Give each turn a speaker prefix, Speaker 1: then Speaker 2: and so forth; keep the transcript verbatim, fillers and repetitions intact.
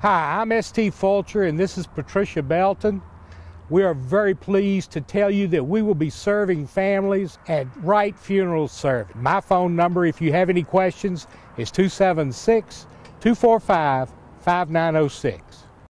Speaker 1: Hi, I'm S T Fulcher and this is Patricia Belton. We are very pleased to tell you that we will be serving families at Wright Funeral Service. My phone number, if you have any questions, is two seven six, two four five, five nine zero six.